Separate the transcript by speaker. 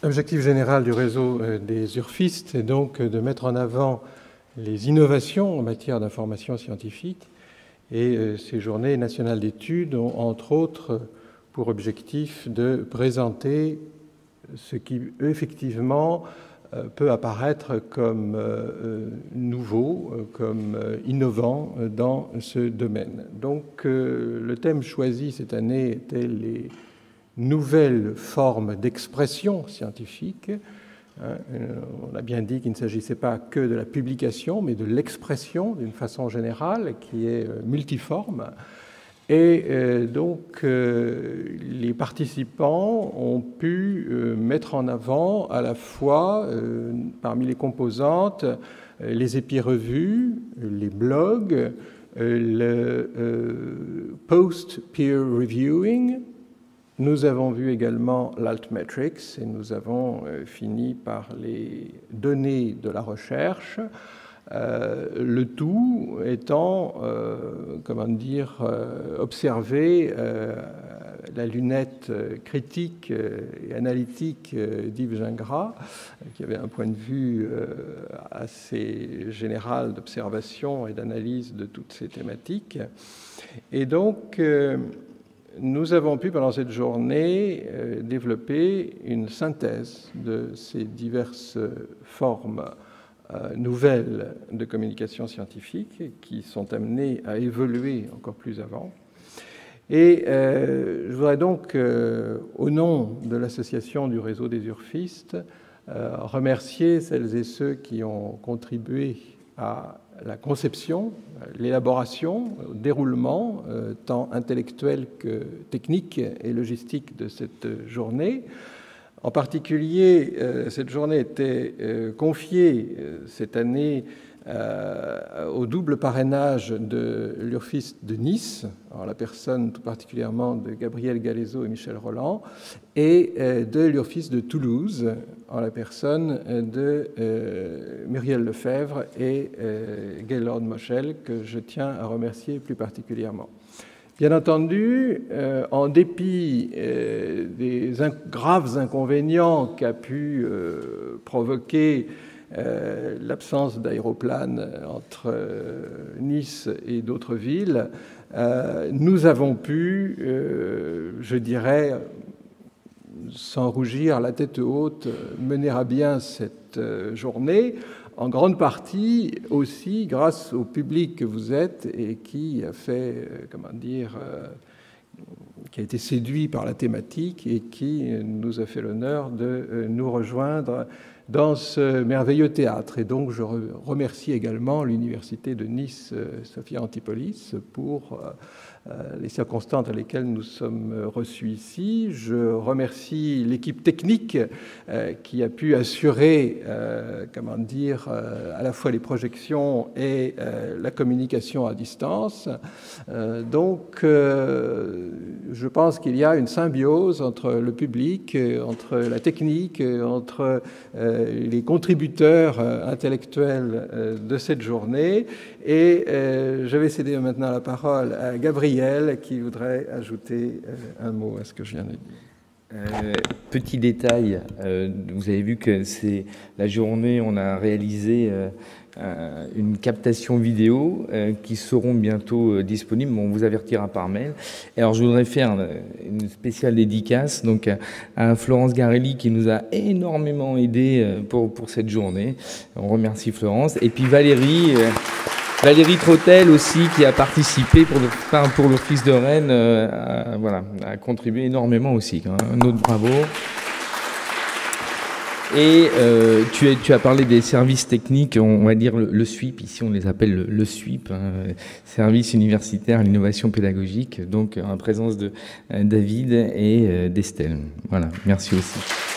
Speaker 1: L'objectif général du réseau des urfistes est donc de mettre en avant les innovations en matière d'information scientifique, et ces journées nationales d'études ont entre autres pour objectif de présenter ce qui effectivement peut apparaître comme nouveau, comme innovant dans ce domaine. Donc le thème choisi cette année était les nouvelles formes d'expression scientifique. On a bien dit qu'il ne s'agissait pas que de la publication, mais de l'expression d'une façon générale qui est multiforme. Et donc les participants ont pu mettre en avant à la fois parmi les composantes les épis-revues, les blogs, le post-peer reviewing. Nous avons vu également l'altmetrics et nous avons fini par les données de la recherche, le tout étant, observé la lunette critique et analytique d'Yves Gingras, qui avait un point de vue assez général d'observation et d'analyse de toutes ces thématiques. Et donc, nous avons pu, pendant cette journée, développer une synthèse de ces diverses formes nouvelles de communication scientifique qui sont amenées à évoluer encore plus avant. Et je voudrais donc, au nom de l'association du réseau des urfistes, remercier celles et ceux qui ont contribué à la conception, l'élaboration, le déroulement, tant intellectuel que technique et logistique de cette journée. En particulier, cette journée était confiée cette année au double parrainage de l'Urfist de Nice, en la personne tout particulièrement de Gabriel Galezo et Michel Roland, et de l'Urfist de Toulouse, en la personne de Muriel Lefebvre et Gaylord Moschel, que je tiens à remercier plus particulièrement. Bien entendu, en dépit des graves inconvénients qu'a pu provoquer l'absence d'aéroplane entre Nice et d'autres villes, nous avons pu, je dirais, sans rougir, la tête haute, mener à bien cette journée, en grande partie aussi grâce au public que vous êtes et qui a fait, qui a été séduit par la thématique et qui nous a fait l'honneur de nous rejoindre dans ce merveilleux théâtre. Et donc je remercie également l'Université de Nice, Sophia Antipolis, pour les circonstances dans lesquelles nous sommes reçus ici. Je remercie l'équipe technique qui a pu assurer, à la fois les projections et la communication à distance. Donc, je pense qu'il y a une symbiose entre le public, entre la technique, entre les contributeurs intellectuels de cette journée. Et je vais céder maintenant la parole à Gabriel, qui voudrait ajouter un mot à ce que je viens de dire.
Speaker 2: Petit détail, vous avez vu que c'est la journée, on a réalisé une captation vidéo qui seront bientôt disponibles. On vous avertira par mail. Et alors, je voudrais faire une spéciale dédicace donc à Florence Garelli qui nous a énormément aidé pour cette journée. On remercie Florence. Et puis Valérie Trottel aussi qui a participé pour l'Office de Rennes, a contribué énormément aussi. Un autre bravo. Et tu as parlé des services techniques, on va dire le SWIP, ici on les appelle le SWIP, Service universitaire à l'innovation pédagogique, donc en présence de David et d'Estelle. Voilà, merci aussi.